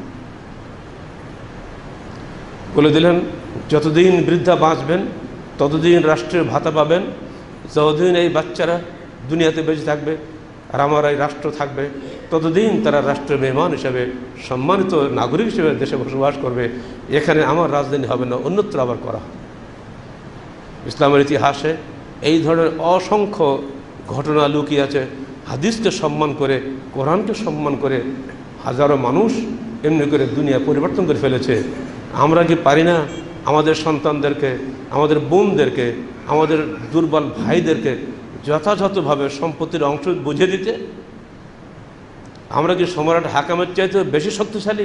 বলে দিলেন যতদিন বৃদ্ধা বাঁচবেন ততদিন রাষ্ট্রের ভাতা পাবেন, যতদিন এই বাচ্চারা দুনিয়াতে বেঁচে থাকবে আর আমার এই রাষ্ট্র থাকবে ততদিন তারা রাষ্ট্রের মেহমান হিসেবে, সম্মানিত নাগরিক হিসেবে দেশে বসবাস করবে। এখানে আমার রাজধানী হবে না, অন্যত্র আবার করা হবে। ইসলামের ইতিহাসে এই ধরনের অসংখ্য ঘটনা লুকিয়ে আছে। হাদিসকে সম্মান করে, কোরআনকে সম্মান করে হাজারো মানুষ এমনি করে দুনিয়া পরিবর্তন করে ফেলেছে। আমরা কি পারি না আমাদের সন্তানদেরকে, আমাদের বোনদেরকে, আমাদের দুর্বল ভাইদেরকে যথাযথভাবে সম্পত্তির অংশ বুঝে দিতে? আমরা কি সম্রাট হাকামের চাইতে বেশি শক্তিশালী?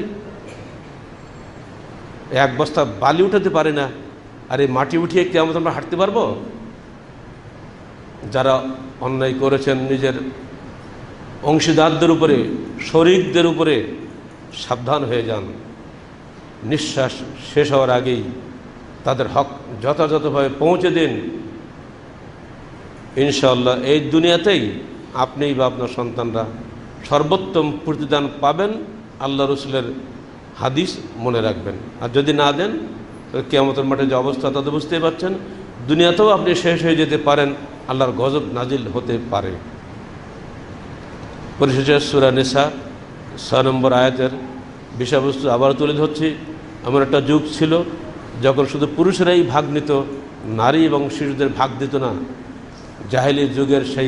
এক বস্তা বালি উঠাতে পারি না, আর এই মাটি উঠিয়ে কি আমরা হাঁটতে পারবো? যারা অন্যায় করেছেন নিজের অংশীদারদের উপরে, শরীকদের উপরে, সাবধান হয়ে যান। নিঃশ্বাস শেষ হওয়ার আগেই তাদের হক যথাযথভাবে পৌঁছে দিন। ইনশাআল্লাহ এই দুনিয়াতেই আপনি বা আপনার সন্তানরা সর্বোত্তম প্রতিদান পাবেন। আল্লাহ রসুলের হাদিস মনে রাখবেন। আর যদি না দেন কিয়ামতের মাঠে যে অবস্থা তাতে বুঝতেই পারছেন। দুনিয়াতেও আপনি শেষ হয়ে যেতে পারেন, আল্লাহর গজব নাজিল হতে পারে। পরিশেষে সূরা নিসা ছয় নম্বর আয়াতের বিষয়বস্তু আবার তুলে ধরছি। এমন একটা যুগ ছিল যখন শুধু পুরুষেরাই ভাগ নিত, নারী এবং শিশুদের ভাগ দিত না। জাহেলি যুগের সেই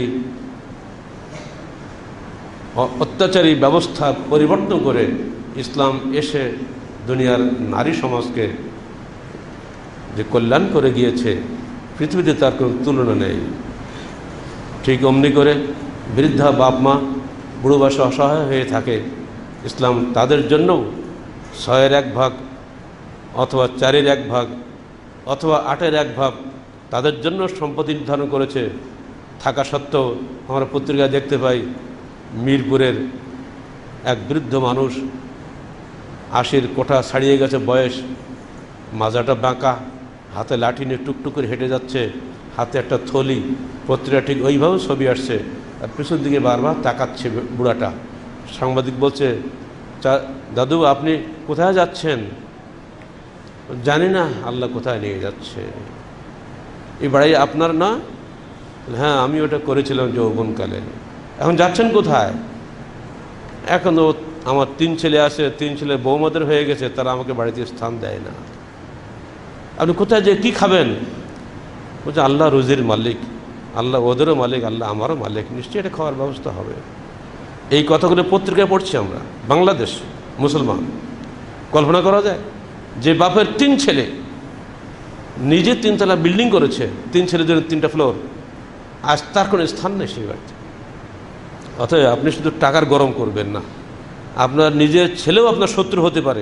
অত্যাচারী ব্যবস্থা পরিবর্তন করে ইসলাম এসে দুনিয়ার নারী সমাজকে যে কল্যাণ করে গিয়েছে, পৃথিবীতে তার কোনো তুলনা নেই। ঠিক অমনি করে বৃদ্ধা বাপ মা, বুড়ো বয়সে অসহায় হয়ে থাকে, ইসলাম তাদের জন্যও ছয়ের এক ভাগ অথবা চারের এক ভাগ অথবা আটের এক ভাগ তাদের জন্য সম্পত্তি নির্ধারণ করেছে। থাকা সত্ত্বেও আমরা পত্রিকায় দেখতে পাই মিরপুরের এক বৃদ্ধ মানুষ, আশির কোঠা ছাড়িয়ে গেছে বয়স, মাজাটা বাঁকা, হাতে লাঠি নিয়ে টুকটুক করে হেঁটে যাচ্ছে, হাতে একটা থলি, পত্রিকা ঠিক ওইভাবে ছবি আসছে, আর পিছন দিকে বারবার তাকাচ্ছে বুড়াটা। সাংবাদিক বলছে, দাদু আপনি কোথায় যাচ্ছেন? জানি না আল্লাহ কোথায় নিয়ে যাচ্ছে। এই বাড়ি আপনার না? হ্যাঁ, আমি ওটা করেছিলাম যৌবনকালে। এখন যাচ্ছেন কোথায়? এখনও আমার তিন ছেলে আছে, তিন ছেলে বৌমাদের হয়ে গেছে, তারা আমাকে বাড়িতে স্থান দেয় না। আপনি কোথায় যে কী খাবেন? বলছে আল্লাহ রুজির মালিক, আল্লাহ ওদেরও মালিক, আল্লাহ আমারও মালিক, নিশ্চয়ই এটা খাওয়ার ব্যবস্থা হবে। এই কথাগুলো পত্রিকায় পড়ছি আমরা, বাংলাদেশ মুসলমান। কল্পনা করা যায় যে বাপের তিন ছেলে, নিজে তিনতলা বিল্ডিং করেছে, তিন ছেলের জন্য তিনটা ফ্লোর, আজ তার কোনো স্থান নেই সেই বাড়িতে। অতএব আপনি শুধু টাকার গরম করবেন না, আপনার নিজের ছেলেও আপনার শত্রু হতে পারে।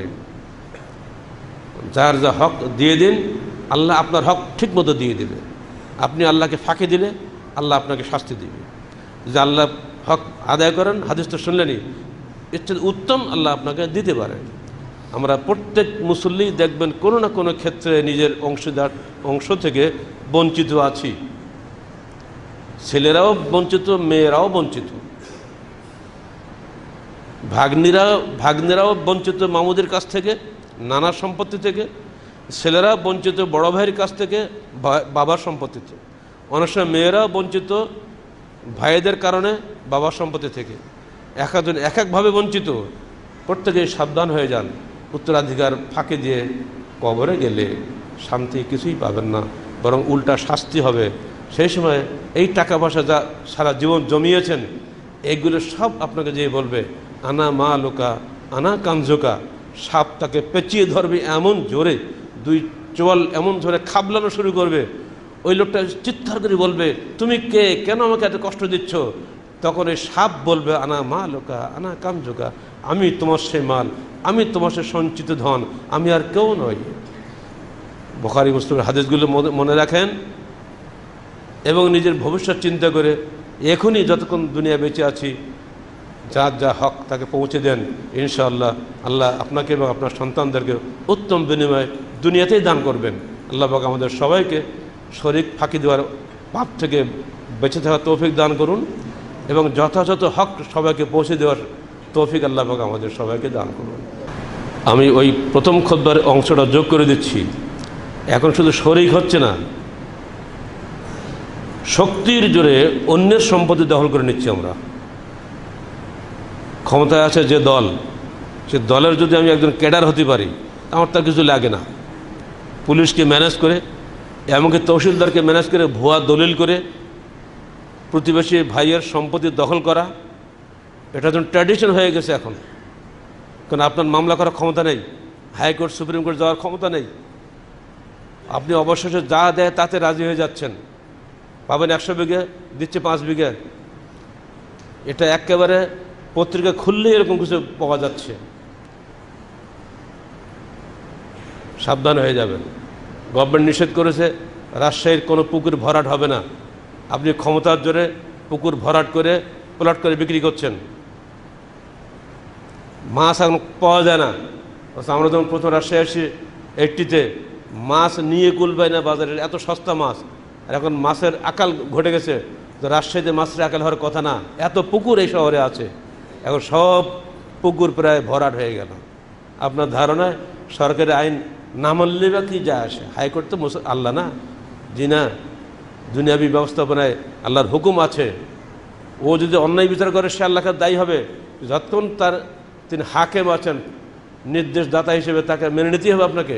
যার যা হক দিয়ে দিন, আল্লাহ আপনার হক ঠিক মতো দিয়ে দেবে। আপনি আল্লাহকে ফাঁকি দিলে আল্লাহ আপনাকে শাস্তি দেবে। যে আল্লাহ হক আদায় করেন, হাদিস তো শুনলেনই, এর চেয়ে উত্তম আল্লাহ আপনাকে দিতে পারে। আমরা প্রত্যেক মুসল্লি দেখবেন কোনো না কোনো ক্ষেত্রে নিজের অংশীদার অংশ থেকে বঞ্চিত আছি। ছেলেরাও বঞ্চিত, মেয়েরাও বঞ্চিত, ভাগ্নিরা ভাগ্নেরাও বঞ্চিত মামুদের কাছ থেকে, নানা সম্পত্তি থেকে। ছেলেরা বঞ্চিত বড় ভাইয়ের কাছ থেকে, বাবার সম্পত্তিতে। অনেক সময় মেয়েরাও বঞ্চিত ভাইদের কারণে বাবার সম্পত্তি থেকে। এক একজন এক একভাবে বঞ্চিত। প্রত্যেকেই সাবধান হয়ে যান। উত্তরাধিকার ফাঁকি দিয়ে কবরে গেলে শান্তি কিছুই পাবেন না, বরং উল্টা শাস্তি হবে। সেই সময় এই টাকা পয়সা যা সারা জীবন জমিয়েছেন, এইগুলো সব আপনাকে যে বলবে আনা মা লোকা আনা কাঞ্জোকা, সাপ তাকে পেঁচিয়ে ধরবে এমন জোরে, দুই চোয়াল এমন ধরে খাবলানো শুরু করবে। ওই লোকটা চিৎকার করে বলবে, তুমি কে, কেন আমাকে এত কষ্ট দিচ্ছ? তখন এই সাপ বলবে আনা মালুকা আনা কামজুকা, আমি তোমার সে মাল, আমি তোমার সে সঞ্চিত ধন, আমি আর কেউ নই। বুখারী মুসলিমের হাদিসগুলো মনে রাখেন এবং নিজের ভবিষ্যৎ চিন্তা করে এখনই যতক্ষণ দুনিয়া বেঁচে আছি যার যা হক তাকে পৌঁছে দেন। ইনশাআল্লাহ আল্লাহ আপনাকে এবং আপনার সন্তানদেরকে উত্তম বিনিময় দুনিয়াতেই দান করবেন। আল্লাহ পাক আমাদের সবাইকে শরীক ফাঁকি দেওয়ার পাপ থেকে বেঁচে থাকার তৌফিক দান করুন এবং যথাযথ হক সবাইকে পৌঁছে দেওয়ার তৌফিক আল্লাহ পাক আমাদের সবাইকে দান করুন। আমি ওই প্রথম খুতবার অংশটা যোগ করে দিচ্ছি। এখন শুধু শরীক হচ্ছে না, শক্তির জোরে অন্যের সম্পত্তি দখল করে নিচ্ছি আমরা। ক্ষমতায় আছে যে দল, সে দলের যদি আমি একজন ক্যাডার হতে পারি আমার তার কিছু লাগে না। পুলিশকে ম্যানেজ করে, এমনকি তহসিলদারকে ম্যানেজ করে ভুয়া দলিল করে প্রতিবেশী ভাইয়ের সম্পত্তি দখল করা, এটা যেন ট্র্যাডিশন হয়ে গেছে এখন। কারণ আপনার মামলা করার ক্ষমতা নেই, হাইকোর্ট সুপ্রিম কোর্ট যাওয়ার ক্ষমতা নেই, আপনি অবশেষে যা দেয় তাতে রাজি হয়ে যাচ্ছেন। পাবেন একশো বিঘে, দিচ্ছে পাঁচ বিঘে। এটা একেবারে পত্রিকা খুললে এরকম কিছু পাওয়া যাচ্ছে, সাবধান হয়ে যাবেন। গভর্নমেন্ট নিষেধ করেছে রাজশাহীর কোনো পুকুর ভরাট হবে না। আপনি ক্ষমতার জোরে পুকুর ভরাট করে প্লট করে বিক্রি করছেন। মাছ এখন পাওয়া যায় না। আমরা যখন প্রথম রাজশাহী আসি এইটিতে, মাছ নিয়ে কুলবে না বাজারে, এত সস্তা মাছ। আর এখন মাছের আকাল ঘটে গেছে, তো রাজশাহীতে মাছের আকাল হওয়ার কথা না, এত পুকুর এই শহরে আছে। এখন সব পুকুর প্রায় ভরাট হয়ে গেল। আপনার ধারণায় সরকারি আইন না মানলে বা কী যায় আসে? হাইকোর্ট তো আল্লাহ না, জি না, দুনিয়াবী ব্যবস্থাপনায় আল্লাহর হুকুম আছে। ও যদি অন্যায় বিচার করে সে আল্লাহকে দায়ী হবে। যতক্ষণ তার তিনি হাকেম আছেন, নির্দেশদাতা হিসেবে, তাকে মেনে নিতেই হবে আপনাকে।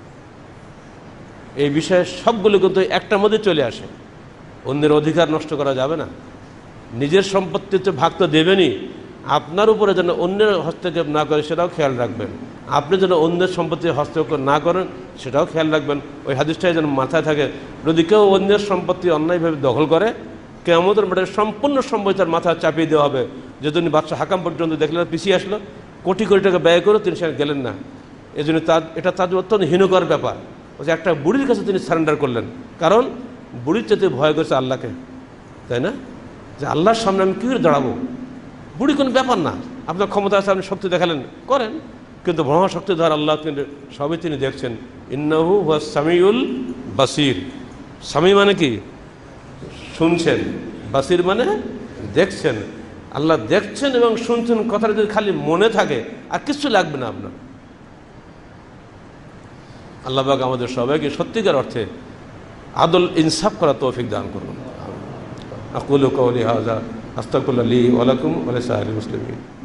এই বিষয়ে সবগুলো কিন্তু একটার মধ্যে চলে আসে। অন্যের অধিকার নষ্ট করা যাবে না। নিজের সম্পত্তিতে ভাগ তো দেবেনই, আপনার উপরে যেন অন্যের হস্তক্ষেপ না করে সেটাও খেয়াল রাখবেন। আপনি যেন অন্যের সম্পত্তির হস্তক্ষেপ না করেন সেটাও খেয়াল রাখবেন। ওই হাদিসটাই যেন মাথায় থাকে। যদি কেউ অন্যের সম্পত্তি অন্যায়ভাবে দখল করে, কিয়ামতের মাঠে সম্পূর্ণ সম্পত্তি তার মাথায় চাপিয়ে দেওয়া হবে। যে তিনি বাদশা হাকাম পর্যন্ত দেখলেন পিছিয়ে আসলো, কোটি কোটি টাকা ব্যয় করে তিনি সেখানে গেলেন না। এই জন্য তার এটা তার অত্যন্ত হীনকর ব্যাপার। যে একটা বুড়ির কাছে তিনি সারেন্ডার করলেন, কারণ বুড়ির চেয়ে ভয় করেছে আল্লাহকে, তাই না? যে আল্লাহর সামনে আমি কী করে দাঁড়াবো? বুড়ি কোনো ব্যাপার না, আপনার ক্ষমতা আছে, আপনি শক্তি দেখালেন, করেন। কিন্তু মহাশক্তি ধর আল্লাহ কিন্তু সবই তিনি দেখছেন। ইন্নাহু হুয়াস সামিউল বাসির। সামি মানে কি? শুনছেন। বাসির মানে দেখছেন। আল্লাহ দেখছেন এবং শুনছেন, কথাটা যদি খালি মনে থাকে আর কিছু লাগবে না আপনার। আল্লাহ পাক আমাদের সবাইকে সত্যিকার অর্থে আদল ইনসাফ করা তৌফিক দান করুন। আকুলু কাওলি হাযা আস্তাগফিরুল্লাহ লি ওয়া লাকুম ওয়া লিসাইরিল মুসলিমিন।